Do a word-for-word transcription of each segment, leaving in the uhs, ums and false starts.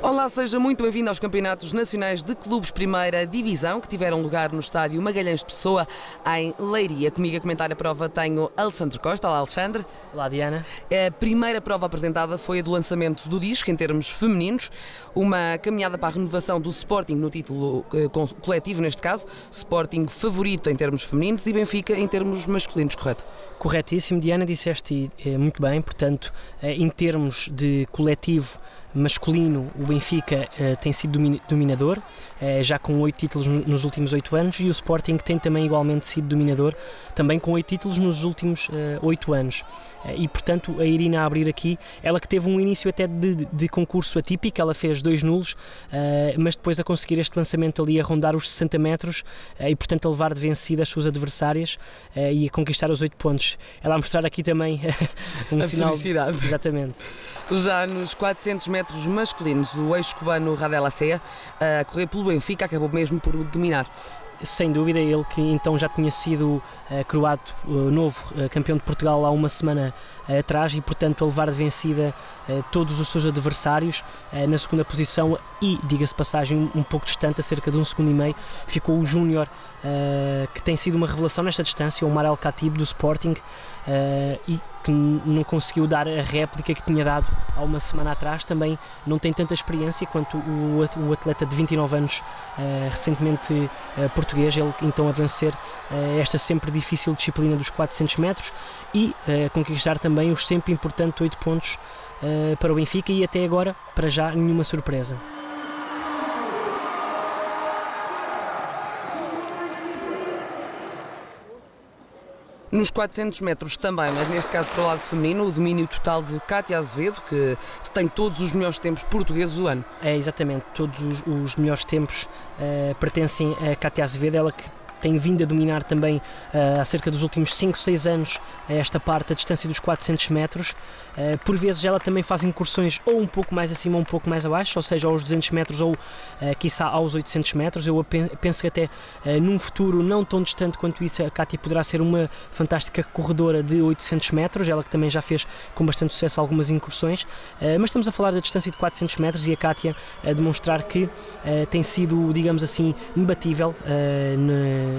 Olá, seja muito bem-vindo aos Campeonatos Nacionais de Clubes Primeira Divisão, que tiveram lugar no estádio Magalhães Pessoa, em Leiria. Comigo a comentar a prova tenho Alexandre Costa. Olá, Alexandre. Olá, Diana. A primeira prova apresentada foi a do lançamento do disco, em termos femininos, uma caminhada para a renovação do Sporting no título coletivo, neste caso, Sporting favorito em termos femininos e Benfica em termos masculinos, correto? Corretíssimo, Diana, disseste muito bem, portanto, em termos de coletivo masculino, o Benfica eh, tem sido dominador, eh, já com oito títulos nos últimos oito anos, e o Sporting tem também igualmente sido dominador, também com oito títulos nos últimos oito anos. Eh, e, portanto, a Irina a abrir aqui, ela que teve um início até de, de, de concurso atípico, ela fez dois nulos, eh, mas depois a conseguir este lançamento ali a rondar os sessenta metros eh, e, portanto, a levar de vencida as suas adversárias eh, e a conquistar os oito pontos. Ela a mostrar aqui também um a sinal... felicidade. Exatamente. Já nos quatrocentos metros masculinos, o ex-cubano Radel Acea, a correr pelo Benfica, acabou mesmo por dominar. Sem dúvida, ele que então já tinha sido uh, coroado uh, novo uh, campeão de Portugal há uma semana uh, atrás e, portanto, a levar de vencida uh, todos os seus adversários uh, na segunda posição e, diga-se passagem, um, um pouco distante, a cerca de um segundo e meio, ficou o Júnior, uh, que tem sido uma revelação nesta distância, o Omar El Khatib do Sporting, uh, e que não conseguiu dar a réplica que tinha dado há uma semana atrás. Também não tem tanta experiência quanto o atleta de vinte e nove anos, uh, recentemente uh, português, ele então a vencer uh, esta sempre difícil disciplina dos quatrocentos metros e uh, conquistar também os sempre importantes oito pontos uh, para o Benfica, e até agora, para já, nenhuma surpresa. Nos quatrocentos metros também, mas neste caso para o lado feminino, o domínio total de Cátia Azevedo, que tem todos os melhores tempos portugueses do ano. É, exatamente, todos os, os melhores tempos uh, pertencem a Cátia Azevedo, ela que tem vindo a dominar também uh, há cerca dos últimos cinco, seis anos esta parte, a distância dos quatrocentos metros. Uh, por vezes ela também faz incursões ou um pouco mais acima ou um pouco mais abaixo, ou seja, aos duzentos metros ou uh, quiçá aos oitocentos metros. Eu penso que até uh, num futuro não tão distante quanto isso, a Cátia poderá ser uma fantástica corredora de oitocentos metros, ela que também já fez com bastante sucesso algumas incursões, uh, mas estamos a falar da distância de quatrocentos metros e a Cátia a demonstrar que uh, tem sido, digamos assim, imbatível uh, na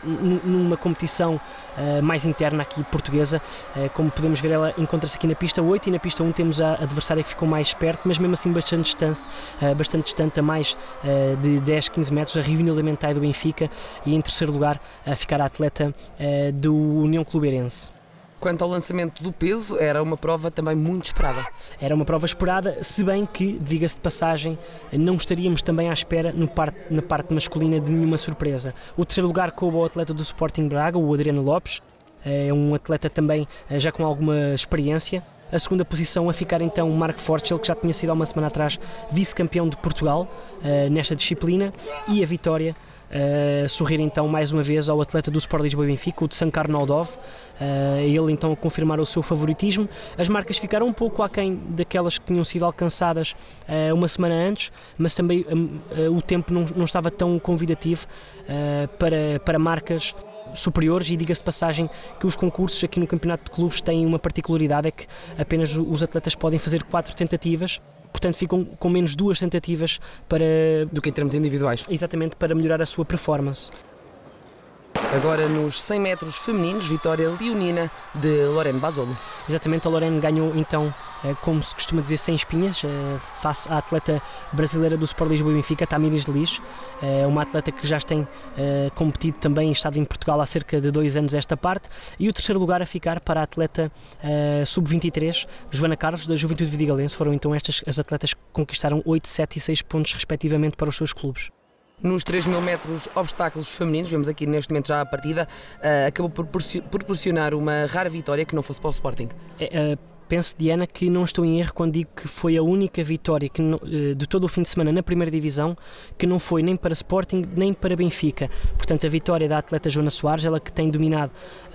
numa competição uh, mais interna aqui portuguesa. Uh, como podemos ver, ela encontra-se aqui na pista oito e na pista um temos a adversária que ficou mais perto, mas mesmo assim bastante distante, uh, bastante distante a mais uh, de dez, quinze metros, a Rivina Elementai do Benfica, e em terceiro lugar a ficar a atleta uh, do União Clubeirense. Quanto ao lançamento do peso, era uma prova também muito esperada. Era uma prova esperada, se bem que, diga-se de passagem, não estaríamos também à espera no parte, na parte masculina de nenhuma surpresa. O terceiro lugar coube ao atleta do Sporting Braga, o Adriano Lopes, é um atleta também já com alguma experiência. A segunda posição a ficar então o Marco Fortes, ele que já tinha sido há uma semana atrás vice-campeão de Portugal uh, nesta disciplina, e a vitória Uh, sorrir então mais uma vez ao atleta do Sport Lisboa e Benfica, o de Tsankar Naudov, uh, ele então a confirmar o seu favoritismo. As marcas ficaram um pouco aquém daquelas que tinham sido alcançadas uh, uma semana antes, mas também uh, uh, o tempo não, não estava tão convidativo uh, para, para marcas superiores, e diga-se de passagem que os concursos aqui no Campeonato de Clubes têm uma particularidade, é que apenas os atletas podem fazer quatro tentativas, portanto ficam com menos duas tentativas para... do que em termos individuais. Exatamente, para melhorar a sua performance. Agora nos cem metros femininos, vitória leonina de Lorene Basolo. Exatamente, a Lorene ganhou então, como se costuma dizer, sem espinhas, face à atleta brasileira do Sport Lisboa e Benfica, Tamires de Lis, uma atleta que já tem competido também, estado em Portugal há cerca de dois anos esta parte, e o terceiro lugar a ficar para a atleta sub vinte e três, Joana Carlos, da Juventude Vidigalense. Foram então estas as atletas que conquistaram oito, sete e seis pontos respectivamente para os seus clubes. Nos três mil metros obstáculos femininos, vemos aqui neste momento já a partida, uh, acabou por proporcionar uma rara vitória que não fosse para o Sporting. É, uh, penso, Diana, que não estou em erro quando digo que foi a única vitória que não, uh, de todo o fim de semana na primeira divisão que não foi nem para Sporting nem para Benfica. Portanto, a vitória da atleta Joana Soares, ela que tem dominado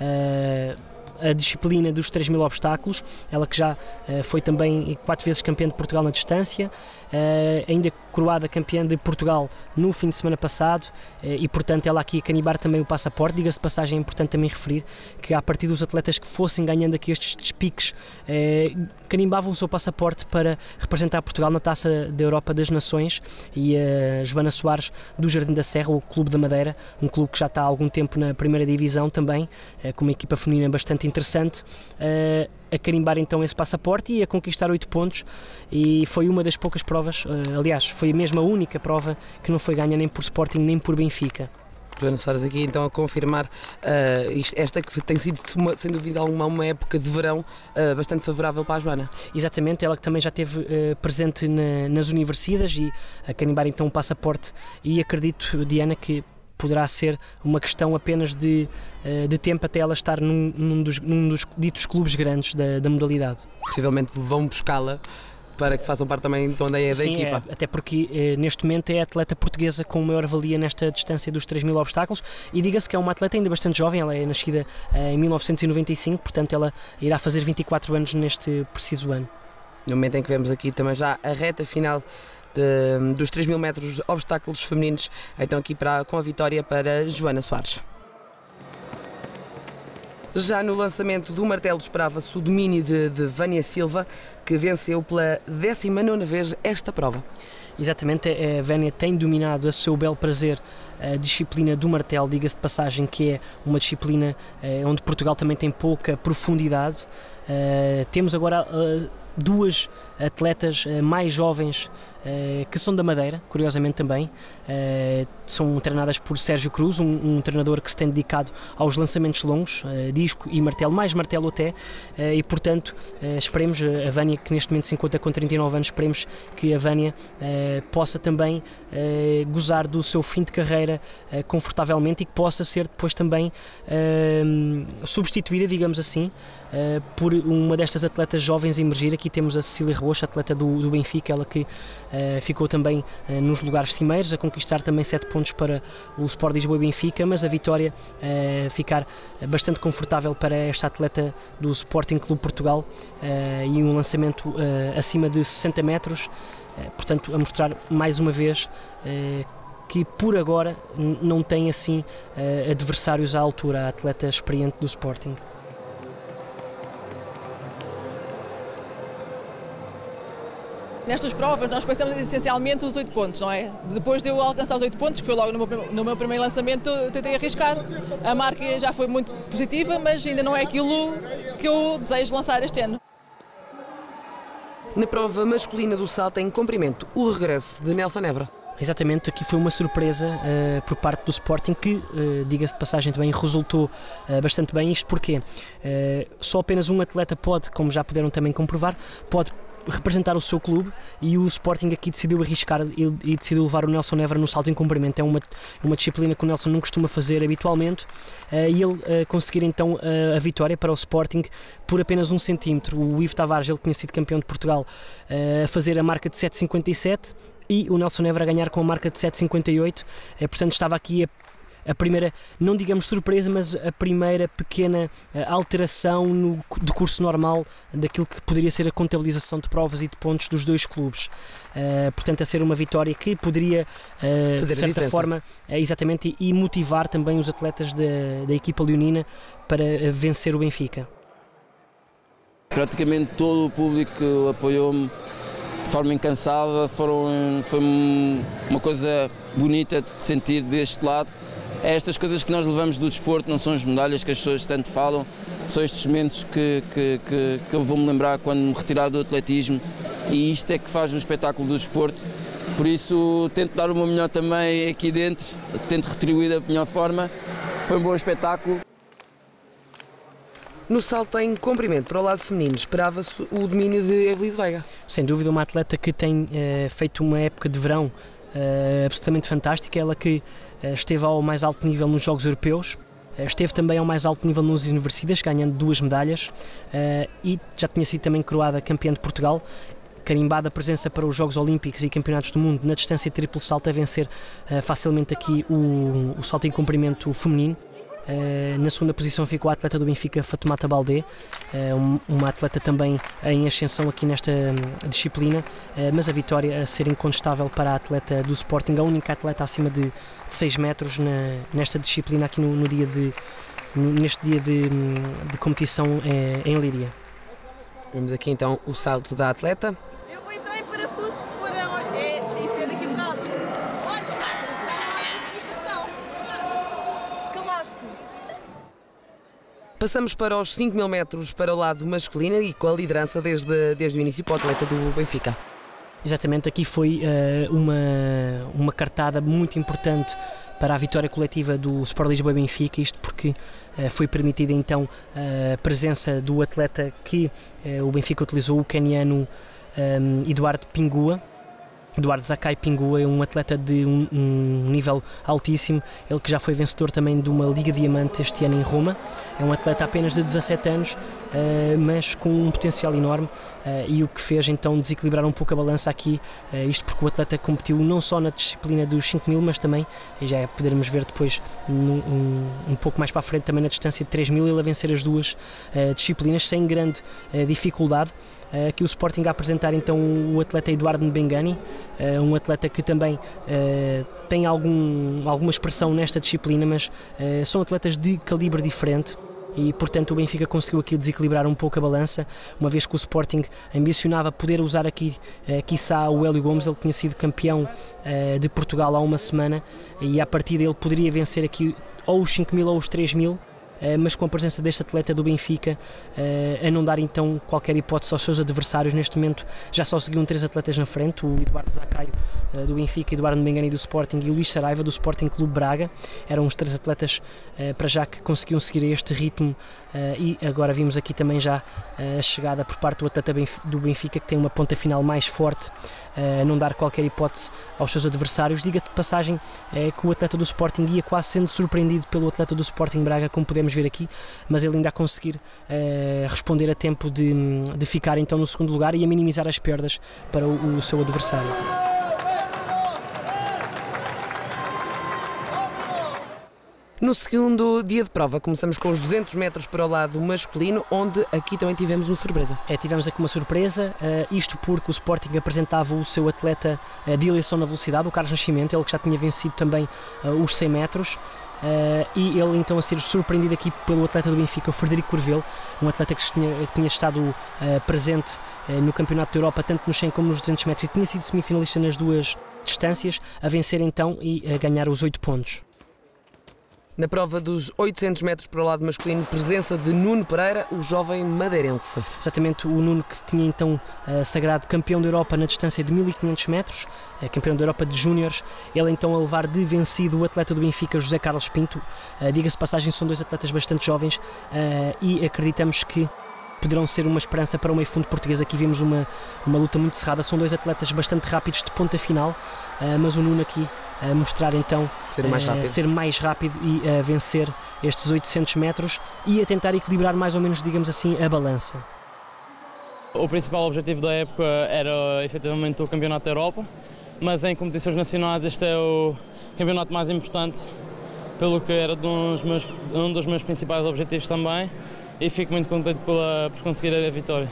uh, a disciplina dos três mil obstáculos, ela que já uh, foi também quatro vezes campeã de Portugal na distância, ainda coroada campeã de Portugal no fim de semana passado, e portanto ela aqui a carimbar também o passaporte. Diga-se de passagem, é importante também referir que a partir dos atletas que fossem ganhando aqui estes piques, carimbavam o seu passaporte para representar Portugal na Taça da Europa das Nações. E a Joana Soares do Jardim da Serra, o Clube da Madeira, um clube que já está há algum tempo na primeira divisão também, com uma equipa feminina bastante interessante, a carimbar então esse passaporte e a conquistar oito pontos, e foi uma das poucas provas, aliás, foi mesmo a única prova que não foi ganha nem por Sporting nem por Benfica. Joana Soares aqui então a confirmar uh, isto, esta que tem sido uma, sem dúvida alguma uma época de verão uh, bastante favorável para a Joana. Exatamente, ela que também já esteve uh, presente na, nas universidades e a carimbar então o passaporte, e acredito, Diana, que poderá ser uma questão apenas de, uh, de tempo até ela estar num, num, dos, num dos ditos clubes grandes da, da modalidade. Possivelmente vão buscá-la para que façam parte também então, da, da Sim, equipa. É, até porque eh, neste momento é a atleta portuguesa com maior valia nesta distância dos três mil obstáculos, e diga-se que é uma atleta ainda bastante jovem, ela é nascida eh, em mil novecentos e noventa e cinco, portanto ela irá fazer vinte e quatro anos neste preciso ano. No momento em que vemos aqui também já a reta final de, dos três mil metros obstáculos femininos, então aqui para, com a vitória para Joana Soares. Já no lançamento do martelo esperava-se o domínio de, de Vânia Silva, que venceu pela décima nona vez esta prova. Exatamente, a Vânia tem dominado a seu belo prazer a disciplina do martelo, diga-se de passagem que é uma disciplina eh, onde Portugal também tem pouca profundidade. Uh, temos agora uh, duas atletas uh, mais jovens uh, que são da Madeira, curiosamente também, uh, são treinadas por Sérgio Cruz, um, um treinador que se tem dedicado aos lançamentos longos, uh, disco e martelo, mais martelo até, uh, e portanto uh, esperemos, a Vânia, que neste momento se encontra com trinta e nove anos, esperemos que a Vânia uh, possa também uh, gozar do seu fim de carreira uh, confortavelmente, e que possa ser depois também uh, substituída, digamos assim, Uh, por uma destas atletas jovens a emergir. Aqui temos a Cecília Rebouça, atleta do, do Benfica, ela que uh, ficou também uh, nos lugares cimeiros, a conquistar também sete pontos para o Sport Lisboa e Benfica, mas a vitória uh, ficar bastante confortável para esta atleta do Sporting Clube Portugal, uh, e um lançamento uh, acima de sessenta metros, uh, portanto a mostrar mais uma vez uh, que por agora não tem assim uh, adversários à altura, a atleta experiente do Sporting. Nestas provas nós pensamos essencialmente os oito pontos, não é? Depois de eu alcançar os oito pontos, que foi logo no meu, no meu primeiro lançamento, eu tentei arriscar. A marca já foi muito positiva, mas ainda não é aquilo que eu desejo lançar este ano. Na prova masculina do salto em comprimento, o regresso de Nelson Évora. Exatamente, aqui foi uma surpresa uh, por parte do Sporting que, uh, diga-se de passagem também, resultou uh, bastante bem. Isto porque uh, só apenas um atleta pode, como já puderam também comprovar, pode representar o seu clube, e o Sporting aqui decidiu arriscar e, e decidiu levar o Nelson Évora no salto em comprimento. É uma, uma disciplina que o Nelson não costuma fazer habitualmente, uh, e ele uh, conseguir então uh, a vitória para o Sporting por apenas um centímetro. O Ivo Tavares, ele tinha sido campeão de Portugal, uh, a fazer a marca de sete cinquenta e sete, e o Nelson Évora a ganhar com a marca de sete cinquenta e oito, uh, portanto estava aqui a a primeira, não digamos surpresa, mas a primeira pequena uh, alteração no decurso normal daquilo que poderia ser a contabilização de provas e de pontos dos dois clubes. Uh, portanto, a ser uma vitória que poderia, uh, de certa forma, uh, exatamente, e, e motivar também os atletas da, da equipa leonina para uh, vencer o Benfica. Praticamente todo o público apoiou-me de forma incansável, foram, foi uma coisa bonita de sentir deste lado. É estas coisas que nós levamos do desporto, não são as medalhas que as pessoas tanto falam, são estes momentos que, que, que, que eu vou-me lembrar quando me retirar do atletismo, e isto é que faz um espetáculo do desporto. Por isso tento dar o meu melhor também aqui dentro, tento retribuir da melhor forma. Foi um bom espetáculo. No salto em comprimento para o lado feminino, esperava-se o domínio de Evelise Veiga. Sem dúvida, uma atleta que tem uh, feito uma época de verão uh, absolutamente fantástica, ela que uh, esteve ao mais alto nível nos Jogos Europeus, uh, esteve também ao mais alto nível nas universidades, ganhando duas medalhas, uh, e já tinha sido também coroada campeã de Portugal, carimbada a presença para os Jogos Olímpicos e Campeonatos do Mundo na distância triplo salto, a vencer uh, facilmente aqui o, o salto em comprimento feminino. Na segunda posição ficou a atleta do Benfica, Fatoumata Baldé, uma atleta também em ascensão aqui nesta disciplina, mas a vitória a ser incontestável para a atleta do Sporting, a única atleta acima de seis metros nesta disciplina aqui no, no dia de, neste dia de, de competição em Leiria. Vemos aqui então o salto da atleta. Eu vou entrar em parafuso se for a olha, e ter aqui de lado. Olha, já não há justificação. Calaste-me. Passamos para os cinco mil metros para o lado masculino e com a liderança desde, desde o início para o atleta do Benfica. Exatamente, aqui foi uh, uma, uma cartada muito importante para a vitória coletiva do Sport Lisboa e Benfica, isto porque uh, foi permitida então a presença do atleta que uh, o Benfica utilizou, o queniano um, Eduardo Pingua. Eduardo Zakai Pingua é um atleta de um, um nível altíssimo, ele que já foi vencedor também de uma Liga Diamante este ano em Roma. É um atleta apenas de dezassete anos, uh, mas com um potencial enorme, uh, e o que fez então desequilibrar um pouco a balança aqui, uh, isto porque o atleta competiu não só na disciplina dos cinco mil, mas também, e já poderemos ver depois um, um, um pouco mais para a frente, também na distância de três mil, ele a vencer as duas uh, disciplinas sem grande uh, dificuldade. Aqui o Sporting a apresentar então o atleta Eduardo Mbengani, um atleta que também uh, tem algum, alguma expressão nesta disciplina, mas uh, são atletas de calibre diferente e, portanto, o Benfica conseguiu aqui desequilibrar um pouco a balança, uma vez que o Sporting ambicionava poder usar aqui, uh, quiçá, o Hélio Gomes, ele tinha sido campeão uh, de Portugal há uma semana e a partir dele poderia vencer aqui ou os cinco mil ou os três mil. Mas com a presença deste atleta do Benfica, a não dar então qualquer hipótese aos seus adversários. Neste momento já só seguiam três atletas na frente, o Eduardo Zakai do Benfica, Eduardo Mbengani do Sporting e o Luís Saraiva do Sporting Clube Braga. Eram os três atletas para já que conseguiam seguir este ritmo, e agora vimos aqui também já a chegada por parte do atleta do Benfica, que tem uma ponta final mais forte, a não dar qualquer hipótese aos seus adversários. Diga-te de passagem que o atleta do Sporting ia quase sendo surpreendido pelo atleta do Sporting Braga, como podemos ver aqui, mas ele ainda a conseguir uh, responder a tempo de, de ficar então no segundo lugar e a minimizar as perdas para o, o seu adversário. No segundo dia de prova começamos com os duzentos metros para o lado masculino, onde aqui também tivemos uma surpresa. É, tivemos aqui uma surpresa, uh, isto porque o Sporting apresentava o seu atleta uh, de eleição na velocidade, o Carlos Nascimento, ele que já tinha vencido também uh, os cem metros. Uh, e ele então a ser surpreendido aqui pelo atleta do Benfica, o Frederico Corvelo, um atleta que tinha, que tinha estado uh, presente uh, no Campeonato da Europa, tanto nos cem como nos duzentos metros, e tinha sido semifinalista nas duas distâncias, a vencer então e a ganhar os oito pontos. Na prova dos oitocentos metros para o lado masculino, presença de Nuno Pereira, o jovem madeirense. Exatamente, o Nuno que tinha então uh, sagrado campeão da Europa na distância de mil e quinhentos metros, uh, campeão da Europa de júniores, ele então a levar de vencido o atleta do Benfica, José Carlos Pinto. Uh, diga-se passagem, são dois atletas bastante jovens uh, e acreditamos que poderão ser uma esperança para o meio fundo português. Aqui vemos uma, uma luta muito cerrada, são dois atletas bastante rápidos de ponta final, uh, mas o Nuno aqui a mostrar então ser mais rápido, uh, ser mais rápido e uh, vencer estes oitocentos metros e a tentar equilibrar mais ou menos, digamos assim, a balança. O principal objetivo da época era efetivamente o Campeonato da Europa, mas em competições nacionais este é o campeonato mais importante, pelo que era um dos meus, um dos meus principais objetivos também, e fico muito contente pela, por conseguir a vitória.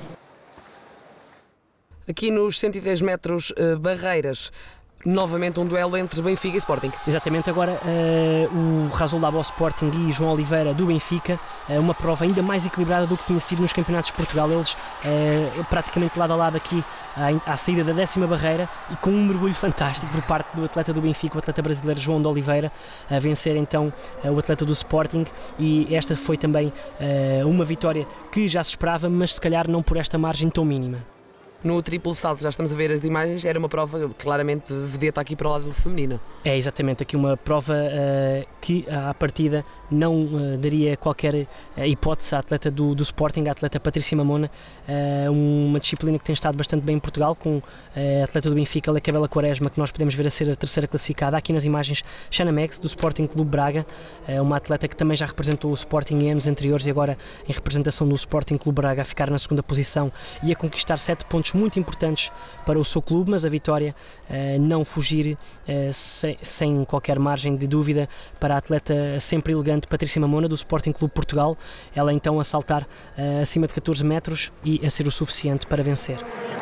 Aqui nos cento e dez metros, uh, barreiras, novamente um duelo entre Benfica e Sporting. Exatamente, agora uh, o Razul Dabo Sporting e João Oliveira do Benfica, uh, uma prova ainda mais equilibrada do que tinha sido nos campeonatos de Portugal. Eles uh, praticamente lado a lado aqui à, à saída da décima barreira e com um mergulho fantástico por parte do atleta do Benfica, o atleta brasileiro João de Oliveira, a vencer então uh, o atleta do Sporting, e esta foi também uh, uma vitória que já se esperava, mas se calhar não por esta margem tão mínima. No triplo salto, já estamos a ver as imagens, era uma prova claramente vedeta aqui para o lado feminino. É exatamente, aqui uma prova uh, que à partida não uh, daria qualquer uh, hipótese à atleta do, do Sporting, a atleta Patrícia Mamona, uh, uma disciplina que tem estado bastante bem em Portugal, com uh, a atleta do Benfica, Lacabela Quaresma, que nós podemos ver a ser a terceira classificada. Aqui nas imagens, Xana Mex, do Sporting Clube Braga, uh, uma atleta que também já representou o Sporting em anos anteriores e agora em representação do Sporting Clube Braga, a ficar na segunda posição e a conquistar sete pontos momentos muito importantes para o seu clube, mas a vitória uh, não fugir uh, sem, sem qualquer margem de dúvida para a atleta sempre elegante Patrícia Mamona, do Sporting Clube Portugal. Ela então a saltar uh, acima de catorze metros e a ser o suficiente para vencer.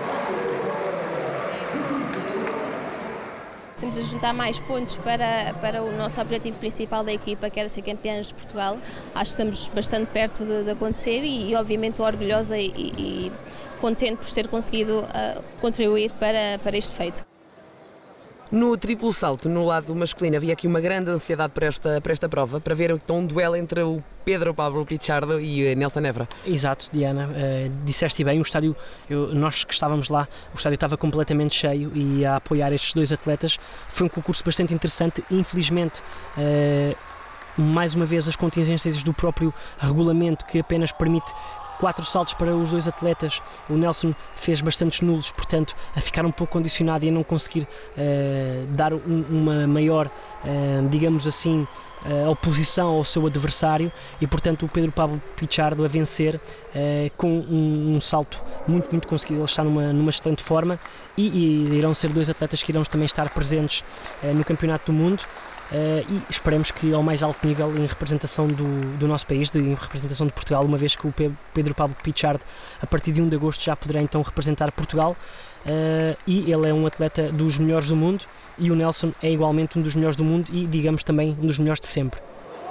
Temos a juntar mais pontos para, para o nosso objetivo principal da equipa, que era ser campeões de Portugal. Acho que estamos bastante perto de, de acontecer e, e obviamente orgulhosa e, e contente por ter conseguido uh, contribuir para, para este feito. No triplo salto, no lado masculino, havia aqui uma grande ansiedade para esta, para esta prova, para ver então um duelo entre o Pedro Pablo Pichardo e Nelson Évora. Exato, Diana, uh, disseste bem, o estádio, eu, nós que estávamos lá, o estádio estava completamente cheio e a apoiar estes dois atletas. Foi um concurso bastante interessante, infelizmente, uh, mais uma vez as contingências do próprio regulamento, que apenas permite quatro saltos para os dois atletas. O Nelson fez bastantes nulos, portanto a ficar um pouco condicionado e a não conseguir uh, dar um, uma maior, uh, digamos assim, uh, oposição ao seu adversário, e portanto o Pedro Pablo Pichardo a vencer uh, com um, um salto muito, muito conseguido. Ele está numa, numa excelente forma e, e irão ser dois atletas que irão também estar presentes uh, no Campeonato do Mundo. Uh, e esperemos que ao mais alto nível em representação do, do nosso país, de, em representação de Portugal, uma vez que o Pedro Pablo Pichardo a partir de um de agosto já poderá então representar Portugal, uh, e ele é um atleta dos melhores do mundo e o Nelson é igualmente um dos melhores do mundo e digamos também um dos melhores de sempre.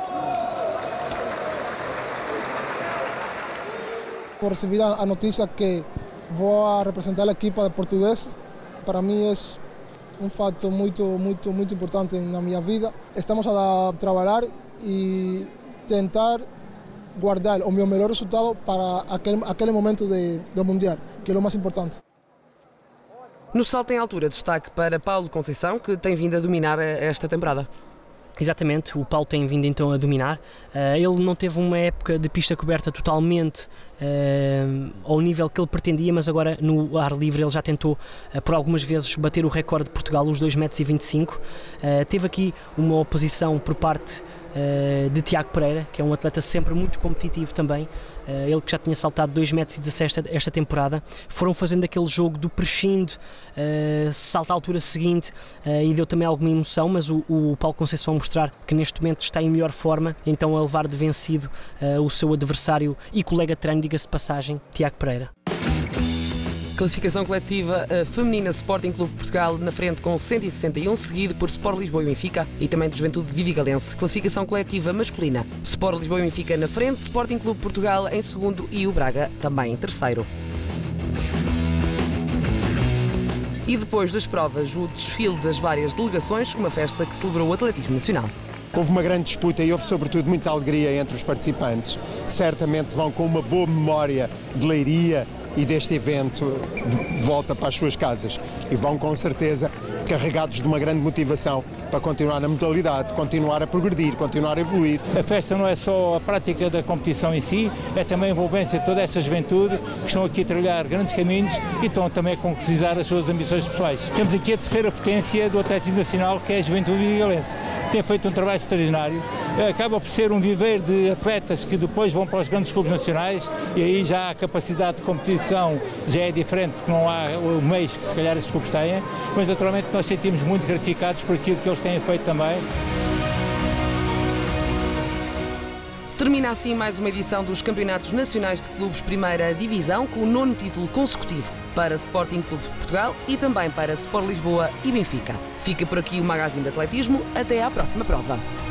Por receber a notícia que vou representar a equipa de português, para mim é um fato muito, muito, muito importante na minha vida. Estamos a trabalhar e tentar guardar o meu melhor resultado para aquele, aquele momento de, do Mundial, que é o mais importante. No salto em altura, destaque para Paulo Conceição, que tem vindo a dominar esta temporada. Exatamente, o Paulo tem vindo então a dominar. Uh, ele não teve uma época de pista coberta totalmente uh, ao nível que ele pretendia, mas agora no ar livre ele já tentou uh, por algumas vezes bater o recorde de Portugal, os dois metros e vinte e cinco. Uh, teve aqui uma oposição por parte uh, de Tiago Pereira, que é um atleta sempre muito competitivo também. Uh, ele que já tinha saltado dois metros e dezassete esta, esta temporada. Foram fazendo aquele jogo do prescindo, uh, salto à altura seguinte, uh, e deu também alguma emoção, mas o, o Paulo Conceição mostrar que neste momento está em melhor forma, então a levar de vencido uh, o seu adversário e colega de treino, diga-se de passagem, Tiago Pereira. Classificação coletiva feminina, Sporting Clube Portugal na frente com cento e sessenta e um, seguido por Sport Lisboa e Benfica e também de Juventude Vidigalense. Classificação coletiva masculina, Sport Lisboa e Benfica na frente, Sporting Clube Portugal em segundo e o Braga também em terceiro. E depois das provas, o desfile das várias delegações, uma festa que celebrou o atletismo nacional. Houve uma grande disputa e houve sobretudo muita alegria entre os participantes. Certamente vão com uma boa memória de Leiria e deste evento de volta para as suas casas e vão com certeza carregados de uma grande motivação para continuar na modalidade, continuar a progredir, continuar a evoluir. A festa não é só a prática da competição em si, é também a envolvência de toda esta juventude que estão aqui a trilhar grandes caminhos e estão também a concretizar as suas ambições pessoais. Temos aqui a terceira potência do atletismo nacional, que é a Juventude Vidigalense. Tem feito um trabalho extraordinário, acaba por ser um viveiro de atletas que depois vão para os grandes clubes nacionais e aí já a capacidade de competição já é diferente, porque não há o meios que se calhar esses clubes têm, mas naturalmente nós sentimos muito gratificados por aquilo que eles têm feito também. Termina assim mais uma edição dos Campeonatos Nacionais de Clubes Primeira Divisão, com o nono título consecutivo para Sporting Clube de Portugal e também para Sport Lisboa e Benfica. Fica por aqui o Magazine de Atletismo. Até à próxima prova.